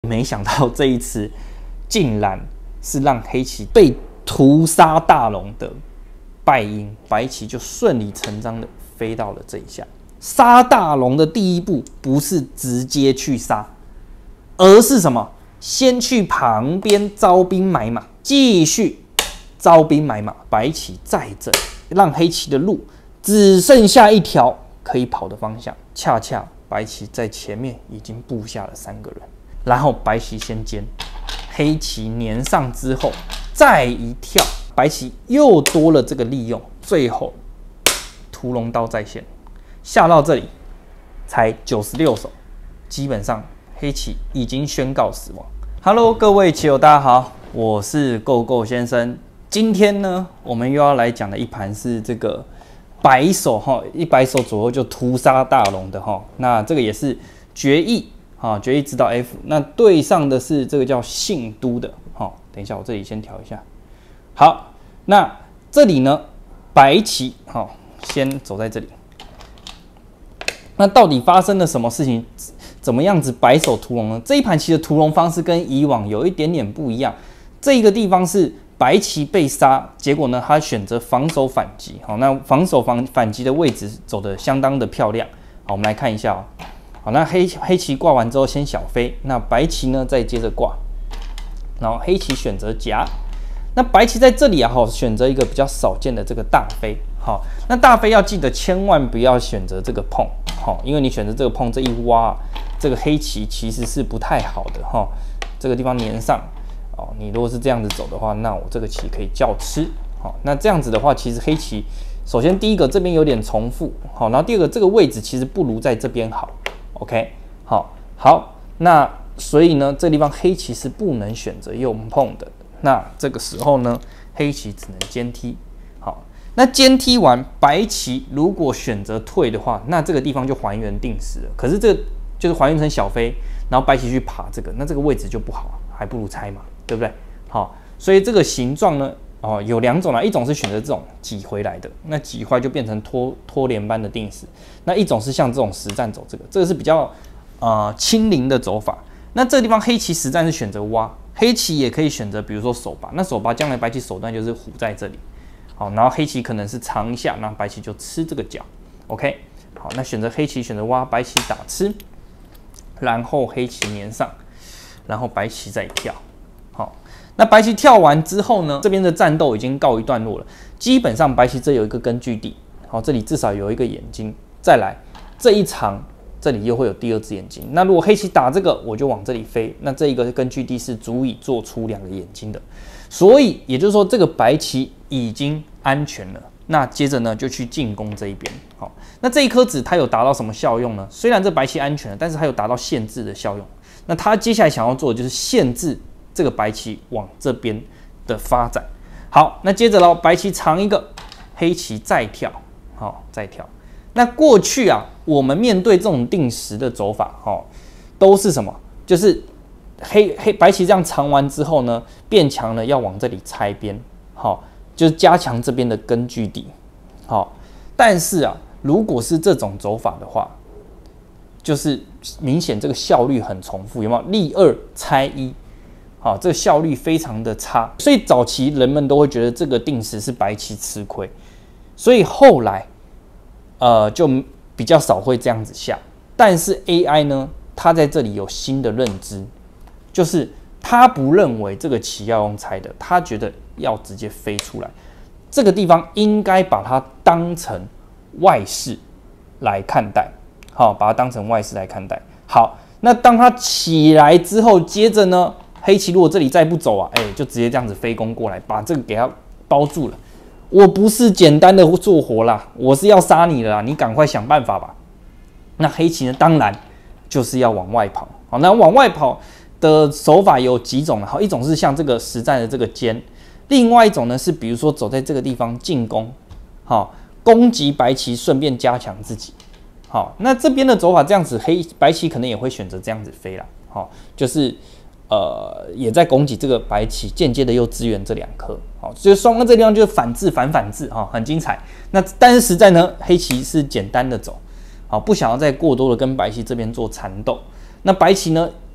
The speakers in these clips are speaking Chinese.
没想到这一次竟然是让黑棋被屠杀大龙的败因，白棋就顺理成章的飞到了这一下。杀大龙的第一步不是直接去杀，而是什么？先去旁边招兵买马，继续招兵买马。白棋再整，让黑棋的路只剩下一条可以跑的方向。恰恰白棋在前面已经布下了3个人。然后白棋先尖，黑棋粘上之后再一跳，白棋又多了这个利用，最后屠龙刀再现，下到这里才96手，基本上黑棋已经宣告死亡。Hello， 各位棋友，大家好，我是够够先生。今天呢，我们又要来讲的一盘是这个白手哈，100手左右就屠杀大龙的哈，那这个也是决议。决议指导 F， 那对上的是这个叫信都的。等一下，我这里先调一下。好，那这里呢，白棋先走在这里。那到底发生了什么事情？怎么样子白手屠龙呢？这一盘棋的屠龙方式跟以往有一点点不一样。这个地方是白棋被杀，结果呢，他选择防守反击。那防守反击的位置走得相当的漂亮。好，我们来看一下哦。好，那黑棋挂完之后先小飞，那白棋呢再接着挂，然后黑棋选择夹，那白棋在这里选择一个比较少见的这个大飞。好，那大飞要记得千万不要选择这个碰，因为你选择这个碰这一挖，这个黑棋其实是不太好的这个地方粘上你如果是这样子走的话，那我这个棋可以叫吃。那这样子的话，其实黑棋首先第一个这边有点重复，然后第二个这个位置其实不如在这边好。OK， 好，那所以呢，这地方黑棋是不能选择用碰的。那这个时候呢，黑棋只能尖踢。好，那尖踢完，白棋如果选择退的话，那这个地方就还原定时了。可是这个就是还原成小飞，然后白棋去爬这个，那这个位置就不好，还不如拆嘛，对不对？好，所以这个形状呢，有2种啦，一种是选择这种挤回来的，那挤回来就变成拖连般的定时。那一种是像这种实战走这个是比较轻灵的走法。那这个地方黑棋实战是选择挖，黑棋也可以选择比如说手拔，那手拔将来白棋手段就是虎在这里。好，然后黑棋可能是长一下，那白棋就吃这个角。OK， 好，那选择黑棋选择挖，白棋打吃，然后黑棋粘上，然后白棋再跳。好，那白棋跳完之后呢，这边的战斗已经告一段落了。基本上白棋这有一个根据地，好，这里至少有一个眼睛。再来这一长，这里又会有第2只眼睛。那如果黑棋打这个，我就往这里飞，那这一个根据地是足以做出2个眼睛的。所以也就是说，这个白棋已经安全了。那接着呢，就去进攻这一边。好，那这一颗子它有达到什么效用呢？虽然这白棋安全了，但是它有达到限制的效用。那它接下来想要做的就是限制这个白棋往这边的发展。好，那接着咯，白棋长一个，黑棋再跳，再跳。那过去我们面对这种定时的走法，都是什么？就是白棋这样长完之后呢，变强了要往这里拆边，就是加强这边的根据地，但是如果是这种走法的话，就是明显这个效率很重复，有没有？立2拆1，这个效率非常的差，所以早期人们都会觉得这个定时是白棋吃亏，所以后来就比较少会这样子下。但是 AI 呢，它在这里有新的认知，就是它不认为这个棋要用拆的，它觉得要直接飞出来。这个地方应该把它当成外势来看待，把它当成外势来看待。好，那当它起来之后，接着呢，黑棋如果这里再不走就直接这样子飞攻过来，把这个给它包住了。我不是简单的做活啦，我是要杀你了啦，你赶快想办法吧。那黑棋呢，当然就是要往外跑。好，那往外跑的手法有几种，好，一种是像这个实战的这个尖，另外一种呢是比如说走在这个地方进攻，攻击白棋，顺便加强自己。好，那这边的走法这样子，白棋可能也会选择这样子飞啦。就是也在攻击这个白棋，间接的又支援这2颗。好，所以双方这地方就是反制反制，很精彩。那但是实在呢，黑棋是简单的走，不想要再过多的跟白棋这边做缠斗。那白棋呢，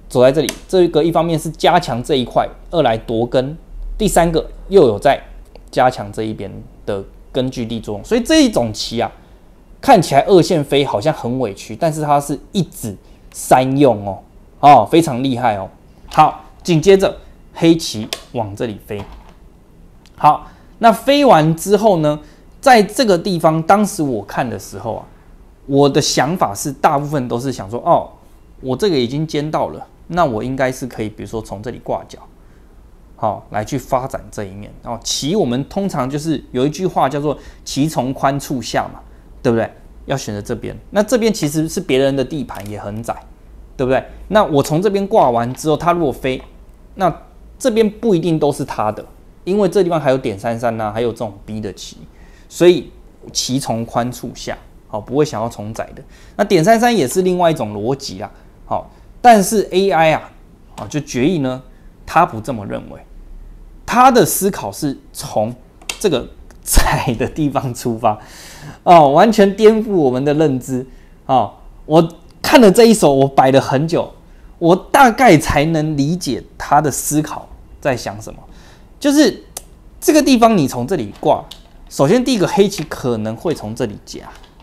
走在这里，这个一方面是加强这一块，二来夺根，第三个又有在加强这一边的根据地作用，所以这一种棋啊，看起来二线飞好像很委屈，但是它是一子三用哦，非常厉害哦。好，紧接着黑棋往这里飞，好，那飞完之后呢，在这个地方，当时我看的时候啊，我的想法是大部分都是想说，哦，我这个已经尖到了。那我应该是可以，比如说从这里挂角，好，来去发展这一面。哦，棋我们通常就是有一句话叫做“棋从宽处下”嘛，对不对？要选择这边。那这边其实是别人的地盘，也很窄，对不对？那我从这边挂完之后，他如果飞，那这边不一定都是他的，因为这地方还有点33啊，还有这种 B 的棋，所以棋从宽处下，好，不会想要从窄的。那点33也是另外一种逻辑啦，好。但是 AI 啊，就决议呢，他不这么认为，他的思考是从这个窄的地方出发，完全颠覆我们的认知我看了这一手，我摆了很久，我大概才能理解他的思考在想什么。就是这个地方，你从这里挂，首先第一个黑棋可能会从这里夹，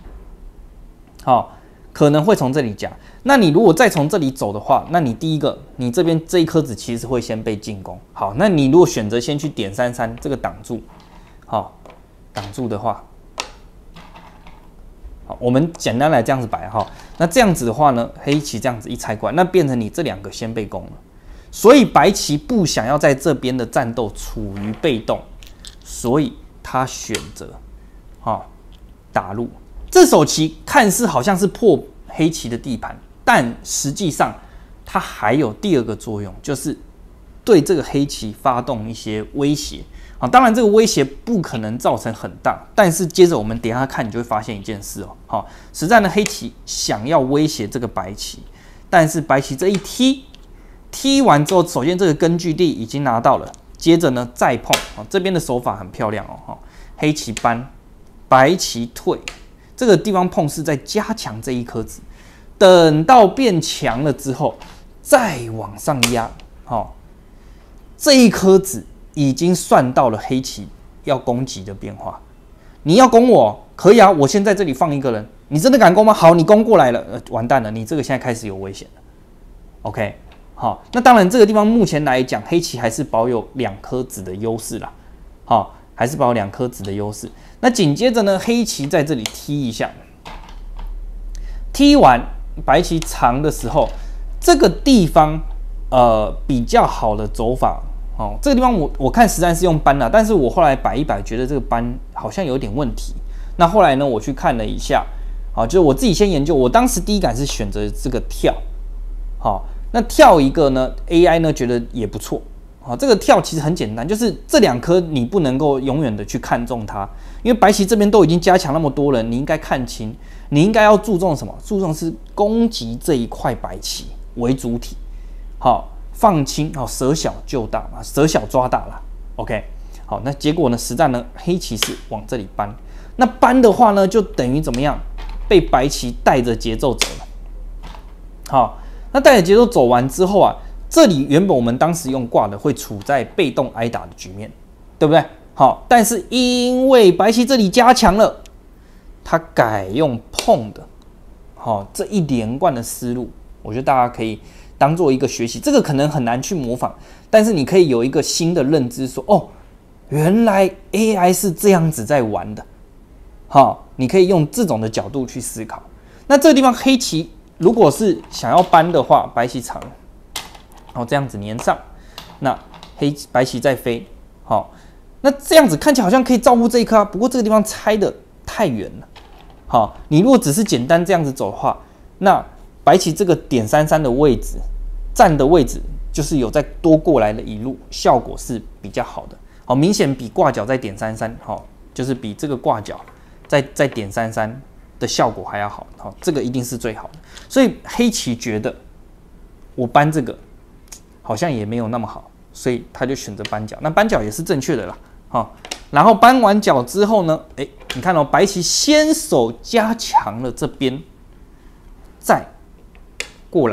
可能会从这里夹。那你如果再从这里走的话，那你第一个，你这边这一颗子其实会先被进攻。好，那你如果选择先去点33这个挡住，好，挡住的话，好，我们简单来这样子摆哈。那这样子的话呢，黑棋这样子一拆过来，那变成你这两个先被攻了。所以白棋不想要在这边的战斗处于被动，所以他选择打入。这手棋看似好像是破黑棋的地盘，但实际上它还有第二个作用，就是对这个黑棋发动一些威胁。当然这个威胁不可能造成很大，但是接着我们等一下看，你就会发现一件事实在呢，黑棋想要威胁这个白棋，但是白棋这一踢完之后，首先这个根据地已经拿到了，接着呢再碰这边的手法很漂亮黑棋搬，白棋退。这个地方碰是在加强这一颗子，等到变强了之后，再往上压，这一颗子已经算到了黑棋要攻击的变化。你要攻我可以啊，我先在这里放一个人，你真的敢攻吗？好，你攻过来了，完蛋了，你这个现在开始有危险了。OK， 好，那当然这个地方目前来讲，黑棋还是保有2颗子的优势啦，还是保有2颗子的优势。那紧接着呢，黑棋在这里踢一下，踢完白棋长的时候，这个地方比较好的走法这个地方我看实战是用搬啦，但是我后来摆一摆，觉得这个搬好像有点问题。那后来呢，我去看了一下，就是我自己先研究，我当时第一感是选择这个跳，那跳一个呢 ，AI 呢觉得也不错。这个跳其实很简单，就是这2颗你不能够永远的去看重它，因为白棋这边都已经加强那么多人，你应该看清，你应该要注重什么？注重是攻击这一块白棋为主体，放轻，舍小就大嘛，舍小抓大啦。OK， 好，那结果呢？实战呢，黑棋是往这里搬，那搬的话呢，就等于怎么样？被白棋带着节奏走了。那带着节奏走完之后啊。这里原本我们当时用挂的会处在被动挨打的局面，对不对？但是因为白棋这里加强了，它改用碰的，这一连贯的思路，我觉得大家可以当做一个学习。这个可能很难去模仿，但是你可以有一个新的认知，说原来 AI 是这样子在玩的，你可以用这种的角度去思考。那这个地方黑棋如果是想要搬的话，白棋长。这样子粘上，那白棋再飞，那这样子看起来好像可以照顾这一颗不过这个地方拆的太远了，你如果只是简单这样子走的话，那白棋这个点33的位置站的位置，就是有再多过来的一路，效果是比较好的，明显比挂角在点33，就是比这个挂角在点33的效果还要好，这个一定是最好的，所以黑棋觉得我搬这个。好像也没有那么好，所以他就选择搬角。那搬角也是正确的啦，然后搬完角之后呢，你看白棋先手加强了这边，再过来，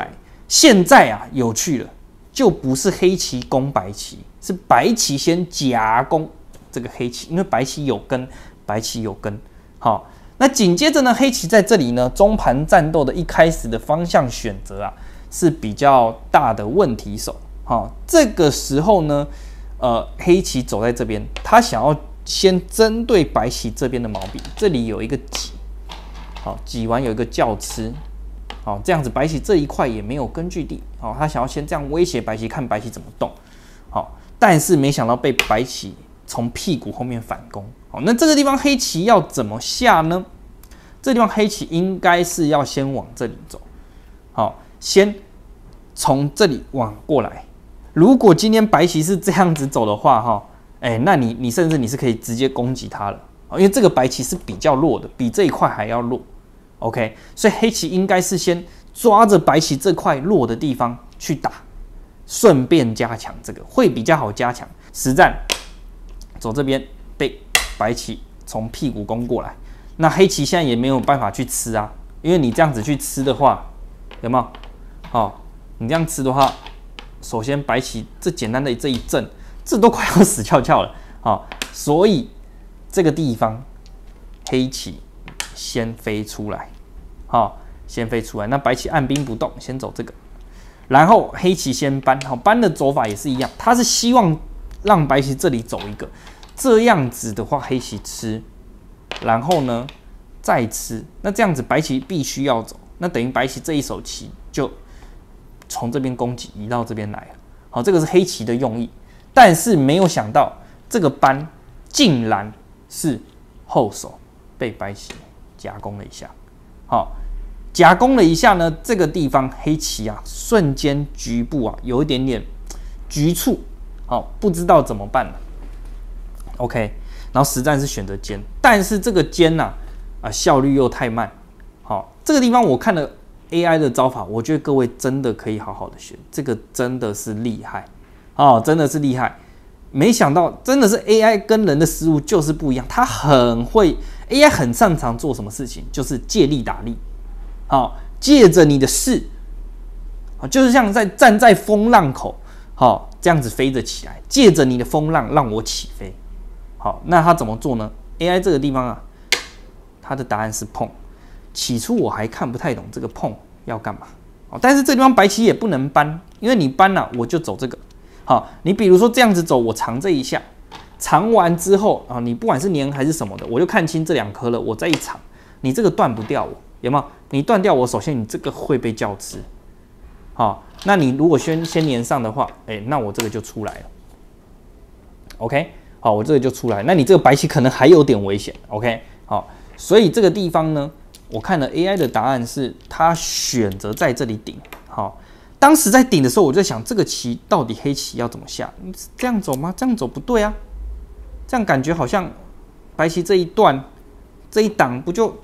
现在啊，有趣了，就不是黑棋攻白棋，是白棋先夹攻这个黑棋，因为白棋有根，白棋有根。好，那紧接着呢，黑棋在这里呢，中盘战斗的一开始的方向选择啊，是比较大的问题手。好，这个时候呢，黑棋走在这边，他想要先针对白棋这边的毛病，这里有一个挤，好，挤完有一个叫吃。好，这样子白棋这一块也没有根据地，好，他想要先这样威胁白棋，看白棋怎么动，好，但是没想到被白棋从屁股后面反攻，好，那这个地方黑棋要怎么下呢？这地方黑棋应该是要先往这里走，好，先从这里往过来。如果今天白棋是这样子走的话，哈，那你甚至你是可以直接攻击他了，因为这个白棋是比较弱的，比这一块还要弱。OK， 所以黑棋应该是先抓着白棋这块弱的地方去打，顺便加强这个会比较好加强。实战走这边被白棋从屁股攻过来，那黑棋现在也没有办法去吃啊，因为你这样子去吃的话，有没有？哦，你这样吃的话，首先白棋这简单的这一阵，这都快要死翘翘了啊，所以这个地方黑棋先飞出来，好，先飞出来。那白棋按兵不动，先走这个，然后黑棋先搬，好，搬的走法也是一样，他是希望让白棋这里走一个，这样子的话黑棋吃，然后呢再吃，那这样子白棋必须要走，那等于白棋这一手棋就从这边攻击移到这边来了，好，这个是黑棋的用意，但是没有想到这个搬竟然是后手被白棋夹攻了一下，好，夹攻了一下呢，这个地方黑棋啊，瞬间局部啊有一点点局促，好，不知道怎么办了。OK， 然后实战是选择尖，但是这个尖呐，效率又太慢，好，这个地方我看了 AI 的招法，我觉得各位真的可以好好的学，这个真的是厉害，哦，真的是厉害。没想到真的是 AI 跟人的思路就是不一样，它很会 AI 很擅长做什么事情，就是借力打力，好，借着你的势，就是像站在风浪口，好，这样子飞着起来，借着你的风浪让我起飞，好，那它怎么做呢 ？AI 这个地方啊，它的答案是碰。起初我还看不太懂这个碰要干嘛，但是这地方白棋也不能搬，因为你搬了我就走这个。好，你比如说这样子走，我藏这一下，藏完之后啊，你不管是粘还是什么的，我就看清这两颗了，我再一藏，你这个断不掉我，有没有？你断掉我，首先你这个会被叫吃，好，那你如果先粘上的话，那我这个就出来了 ，OK， 好，我这个就出来，那你这个白棋可能还有点危险 ，OK， 好，所以这个地方呢，我看了 AI 的答案是，他选择在这里顶，好。当时在顶的时候，我就在想，这个棋到底黑棋要怎么下？这样走吗？这样走不对啊！这样感觉好像白棋这一段、这一档不就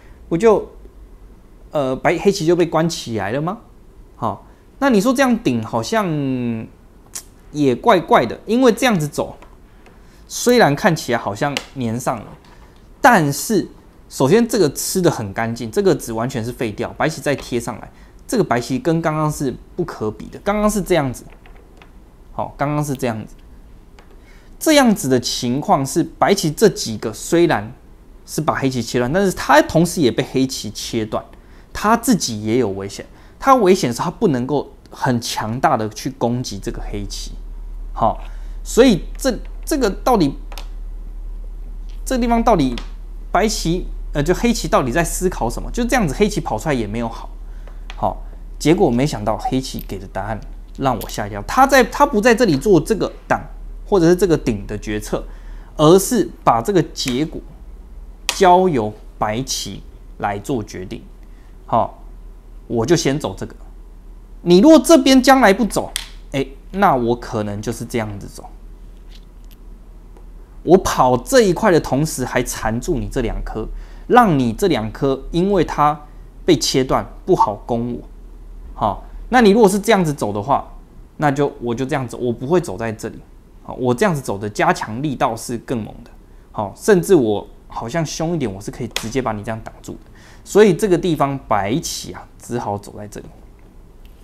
黑棋就被关起来了吗？好，那你说这样顶好像也怪怪的，因为这样子走，虽然看起来好像粘上了，但是首先这个吃的很干净，这个纸完全是废掉，白棋再贴上来。这个白棋跟刚刚是不可比的，刚刚是这样子，好，刚刚是这样子，这样子的情况是白棋这几个虽然是把黑棋切断，但是他同时也被黑棋切断，他自己也有危险。他危险是他不能够很强大的去攻击这个黑棋，好，所以这个到底这个地方到底白棋就黑棋到底在思考什么？就这样子，黑棋跑出来也没有好。好，结果没想到黑棋给的答案让我吓一跳。他不在这里做这个挡或者是这个顶的决策，而是把这个结果交由白棋来做决定。好，我就先走这个。你如果这边将来不走，那我可能就是这样子走。我跑这一块的同时还缠住你这两颗，让你这两颗因为它被切断不好攻我，好，那你如果是这样子走的话，那我就这样走，我不会走在这里，好，我这样子走的加强力道是更猛的，好，甚至我好像凶一点，我是可以直接把你这样挡住的，所以这个地方白棋啊，只好走在这里。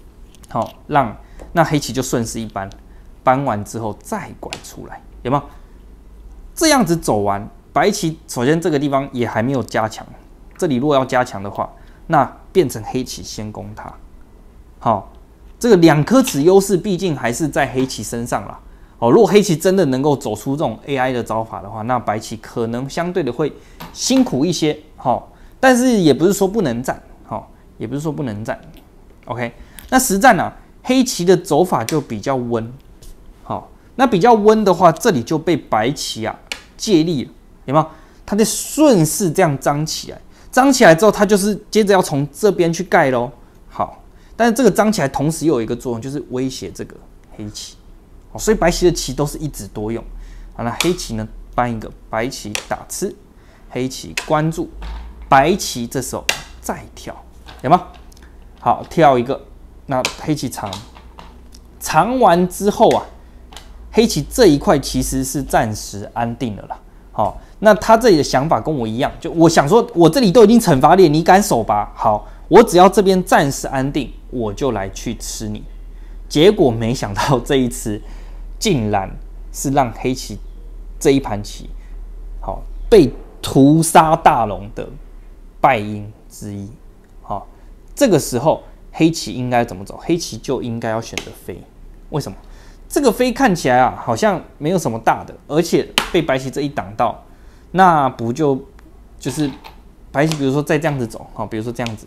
好，那黑棋就顺势一搬，搬完之后再拐出来，有没有？这样子走完，白棋首先这个地方也还没有加强，这里如果要加强的话，那变成黑棋先攻它。好，这个2颗子优势毕竟还是在黑棋身上啦。哦，如果黑棋真的能够走出这种 AI 的招法的话，那白棋可能相对的会辛苦一些。好，但是也不是说不能战，好，也不是说不能战。OK， 那实战啊，黑棋的走法就比较温。好，那比较温的话，这里就被白棋啊借力了，有没有？它在顺势这样张起来，张起来之后，它就是接着要从这边去盖咯。好，但是这个张起来同时又有一个作用，就是威胁这个黑棋。所以白棋的棋都是一子多用。好，那黑棋呢搬一个，白棋打吃，黑棋关注，白棋这时候再跳，有吗？好，跳一个，那黑棋长完之后啊，黑棋这一块其实是暂时安定了啦。好，那他这里的想法跟我一样，就我想说，我这里都已经惩罚你，你敢守吧？好，我只要这边暂时安定，我就来去吃你。结果没想到这一次竟然是让黑棋这一盘棋，好被屠杀大龙的败因之一。好，这个时候黑棋应该怎么走？黑棋就应该要选择飞。为什么？这个飞看起来啊，好像没有什么大的，而且被白棋这一挡到，那不就是白棋，比如说再这样子走，好，比如说这样子。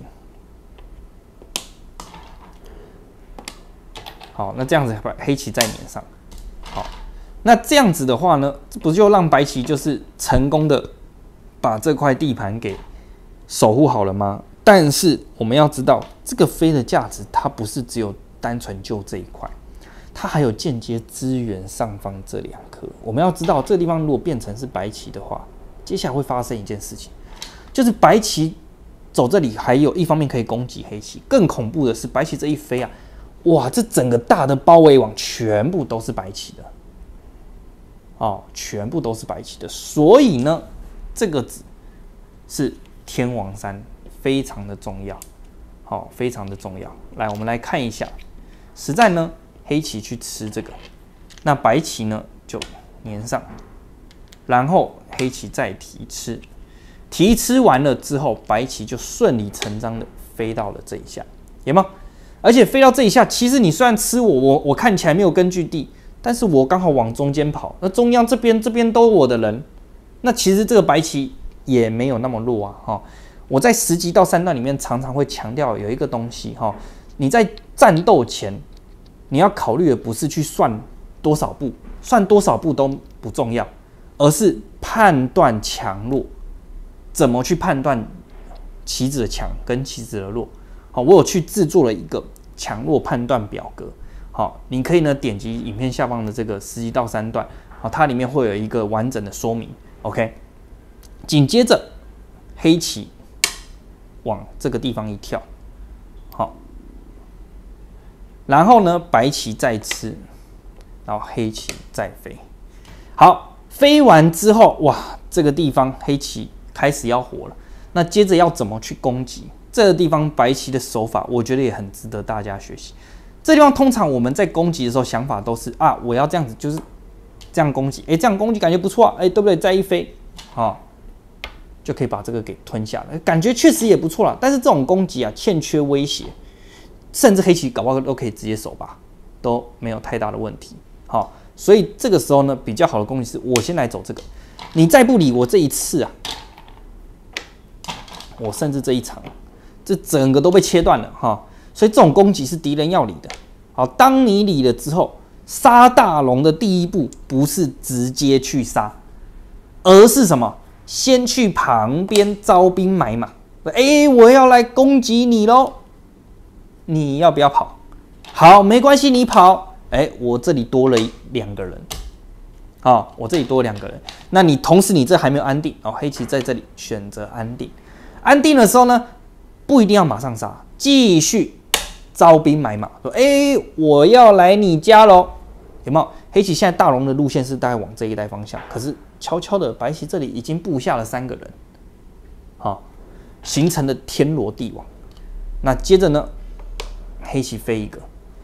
好，那这样子把黑棋再粘上。好，那这样子的话呢，这不就让白棋就是成功的把这块地盘给守护好了吗？但是我们要知道，这个飞的价值，它不是只有单纯就这一块，它还有间接支援上方这2颗。我们要知道，这个地方如果变成是白棋的话，接下来会发生一件事情，就是白棋走这里，还有一方面可以攻击黑棋。更恐怖的是，白棋这一飞啊，哇，这整个大的包围网全部都是白棋的，哦，全部都是白棋的。所以呢，这个子是天王山，非常的重要，好，非常的重要。来，我们来看一下，实战呢，黑棋去吃这个，那白棋呢就粘上，然后黑棋再提吃，提吃完了之后，白棋就顺理成章的飞到了这一下，有没有？而且飞到这一下，其实你虽然吃我看起来没有根据地，但是我刚好往中间跑，那中央这边都是我的人，那其实这个白棋也没有那么弱啊。哈，我在10级到3段里面常常会强调有一个东西哈，你在战斗前你要考虑的不是去算多少步，算多少步都不重要，而是判断强弱，怎么去判断棋子的强跟棋子的弱。好，我有去制作了一个强弱判断表格。好，你可以呢点击影片下方的这个10级到3段，好，它里面会有一个完整的说明。OK， 紧接着黑棋往这个地方一跳，好，然后呢白棋再吃，然后黑棋再飞。好，飞完之后，哇，这个地方黑棋开始要活了。那接着要怎么去攻击？这个地方白棋的手法，我觉得也很值得大家学习。这地方通常我们在攻击的时候，想法都是啊，我要这样子，就是这样攻击，这样攻击感觉不错啊，对不对？再一飞，就可以把这个给吞下来，感觉确实也不错啦。但是这种攻击啊，欠缺威胁，甚至黑棋搞不好都可以直接手把，都没有太大的问题。好，所以这个时候呢，比较好的攻击是我先来走这个，你再不理我这一次啊，我甚至这一场，这整个都被切断了哈。所以这种攻击是敌人要理的。好，当你理了之后，杀大龙的第一步不是直接去杀，而是什么？先去旁边招兵买马。我要来攻击你咯，你要不要跑？好，没关系，你跑。我这里多了2个人。好，我这里多了2个人。那你同时你这还没有安定，黑棋在这里选择安定。安定的时候呢，不一定要马上杀，继续招兵买马，说我要来你家咯，有没有？黑棋现在大龙的路线是大概往这一带方向，可是悄悄的白棋这里已经布下了3个人，好，形成了天罗地网。那接着呢，黑棋飞一个，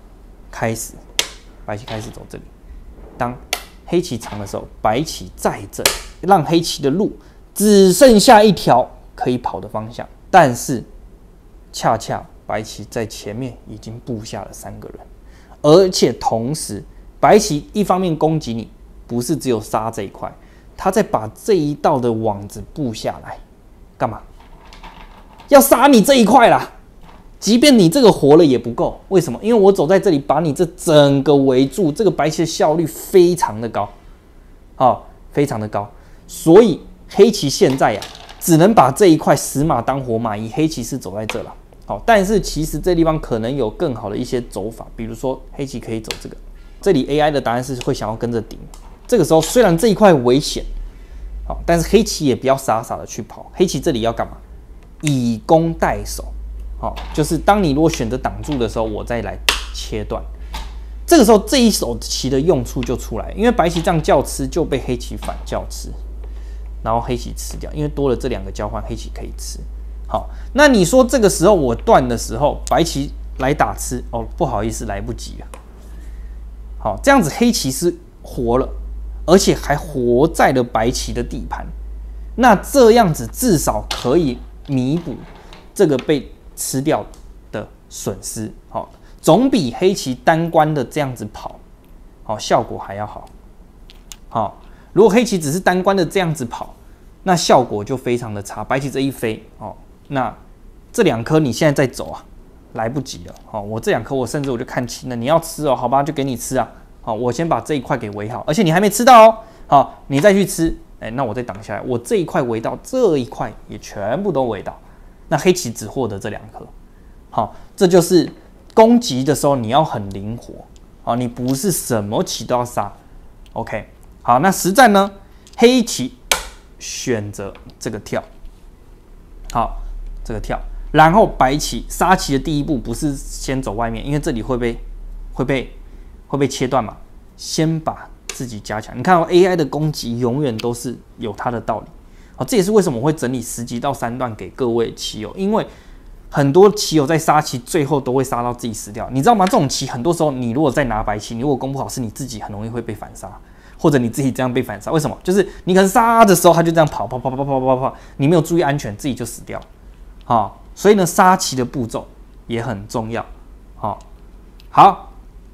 开始，白棋开始走这里。当黑棋长的时候，白棋再整，让黑棋的路只剩下一条可以跑的方向。但是恰恰白棋在前面已经布下了3个人，而且同时白棋一方面攻击你，不是只有杀这一块，他在把这一道的网子布下来，干嘛？要杀你这一块啦！即便你这个活了也不够，为什么？因为我走在这里，把你这整个围住，这个白棋的效率非常的高，非常的高。所以黑棋现在呀，只能把这一块死马当活马医，黑棋是走在这了。但是其实这地方可能有更好的一些走法，比如说黑棋可以走这个，这里 AI 的答案是会想要跟着顶。这个时候虽然这一块危险，但是黑棋也不要傻傻的去跑，黑棋这里要干嘛？以攻代守。就是当你如果选择挡住的时候，我再来切断。这个时候这一手棋的用处就出来，因为白棋这样叫吃就被黑棋反叫吃，然后黑棋吃掉，因为多了这2个交换，黑棋可以吃。好，那你说这个时候我断的时候，白棋来打吃，不好意思，来不及了。好，这样子黑棋是活了，而且还活在了白棋的地盘。那这样子至少可以弥补这个被吃掉的损失，总比黑棋单关的这样子跑，效果还要好。如果黑棋只是单关的这样子跑，那效果就非常的差。白棋这一飞，那这2颗你现在再走啊，来不及了。我这2颗我甚至我就看清了，你要吃好吧，就给你吃啊。我先把这一块给围好，而且你还没吃到你再去吃，那我再挡下来，我这一块围到，这一块也全部都围到。那黑棋只获得这2颗，好，这就是攻击的时候你要很灵活，你不是什么棋都要杀。OK， 好，那实战呢，黑棋选择这个跳，好，这个跳，然后白棋杀棋的第一步不是先走外面，因为这里会被切断嘛，先把自己加强。你看AI 的攻击永远都是有它的道理。这也是为什么我会整理10集到3段给各位棋友，因为很多棋友在杀棋，最后都会杀到自己死掉，你知道吗？这种棋很多时候，你如果再拿白棋，你如果攻不好，是你自己很容易会被反杀，或者你自己这样被反杀。为什么？就是你可能杀的时候，他就这样跑，你没有注意安全，自己就死掉。所以呢，杀棋的步骤也很重要。好，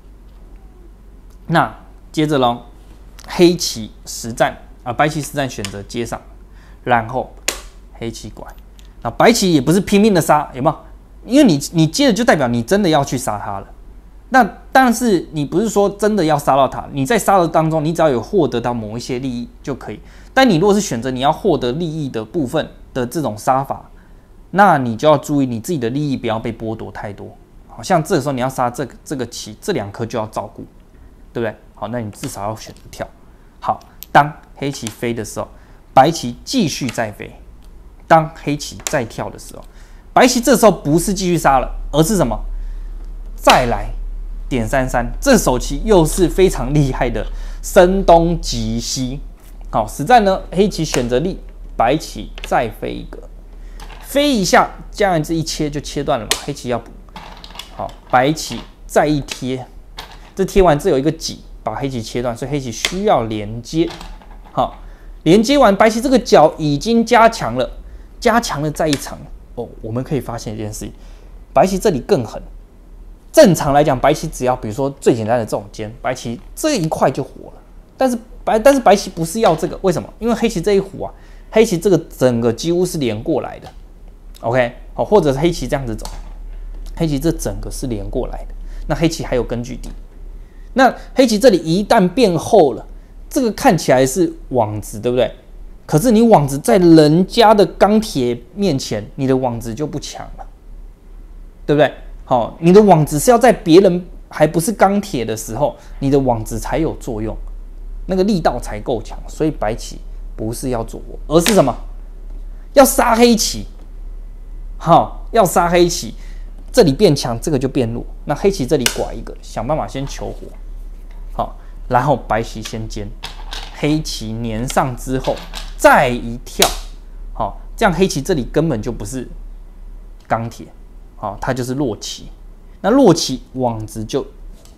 那接着咯，黑棋实战白棋实战选择接上。然后黑棋拐，那白棋也不是拼命的杀，有没有？因为你接着就代表你真的要去杀他了。那但是你不是说真的要杀到他，你在杀的当中，你只要有获得到某一些利益就可以。但你如果是选择你要获得利益的部分的这种杀法，那你就要注意你自己的利益不要被剥夺太多。好像这个时候你要杀这个棋，这2颗就要照顾，对不对？好，那你至少要选择跳。好，当黑棋飞的时候，白棋继续再飞，当黑棋再跳的时候，白棋这时候不是继续杀了，而是什么？再来点33，这手棋又是非常厉害的声东击西。好，实战呢，黑棋选择力，白棋再飞一个，飞一下，这样子一切就切断了嘛，黑棋要补。好，白棋再一贴，这贴完这有一个挤，把黑棋切断，所以黑棋需要连接。好。连接完，白棋这个角已经加强了，再一场我们可以发现一件事情，白棋这里更狠。正常来讲，白棋只要比如说最简单的这种尖，白棋这一块就活了。但是白棋不是要这个，为什么？因为黑棋这一弧黑棋这个整个几乎是连过来的。OK， 或者是黑棋这样子走，黑棋这整个是连过来的。那黑棋还有根据地，那黑棋这里一旦变厚了。这个看起来是网子，对不对？可是你网子在人家的钢铁面前，你的网子就不强了，对不对？好，你的网子是要在别人还不是钢铁的时候，你的网子才有作用，那个力道才够强。所以白棋不是要做我，而是什么？要杀黑棋。要杀黑棋，这里变强，这个就变弱。那黑棋这里拐一个，想办法先求活。好。然后白棋先尖，黑棋粘上之后再一跳，这样黑棋这里根本就不是钢铁，它就是弱棋。那弱棋网子就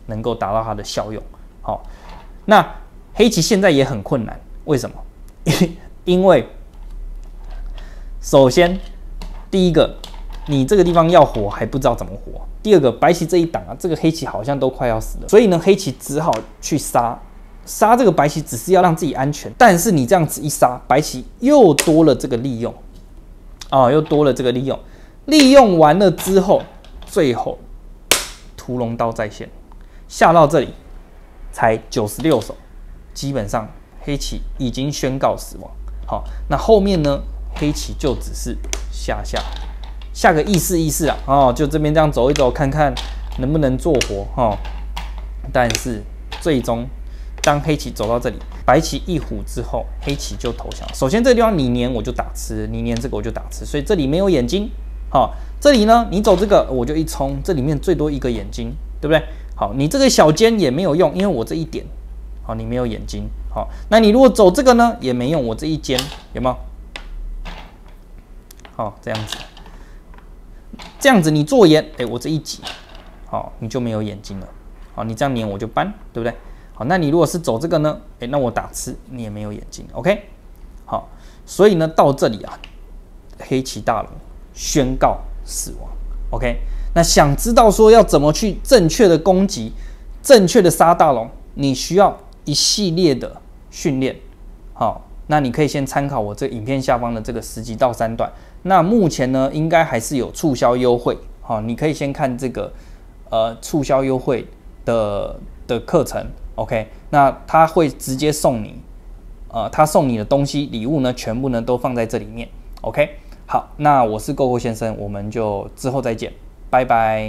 能够达到它的效用。好，那黑棋现在也很困难，为什么？因为首先第一个，你这个地方要活还不知道怎么活；第二个，白棋这一档啊，这个黑棋好像都快要死了，所以呢，黑棋只好去杀。杀这个白棋只是要让自己安全，但是你这样子一杀，白棋又多了这个利用，又多了这个利用。利用完了之后，最后屠龙刀再现，下到这里才96手，基本上黑棋已经宣告死亡。好，那后面呢，黑棋就只是下个意思啊，就这边这样走一走，看看能不能做活但是最终，当黑棋走到这里，白棋一虎之后，黑棋就投降。首先这个地方你粘我就打吃，你粘这个我就打吃，所以这里没有眼睛。好，这里呢你走这个我就一冲，这里面最多一个眼睛，对不对？好，你这个小尖也没有用，因为我这一点，好，你没有眼睛。好，那你如果走这个呢也没用，我这一尖有没有？好，这样子你做眼，我这一挤，好，你就没有眼睛了。好，你这样粘我就扳，对不对？好，那你如果是走这个呢？那我打吃，你也没有眼睛 ，OK？ 好，所以呢，到这里啊，黑棋大龙宣告死亡 ，OK？ 那想知道说要怎么去正确的攻击、正确的杀大龙，你需要一系列的训练。好，那你可以先参考我这影片下方的这个10集到3段。那目前呢，应该还是有促销优惠，好，你可以先看这个促销优惠的课程。OK， 那他会直接送你，他送你的东西礼物呢，全部呢都放在这里面。OK， 好，那我是GoGo先生，我们就之后再见，拜拜。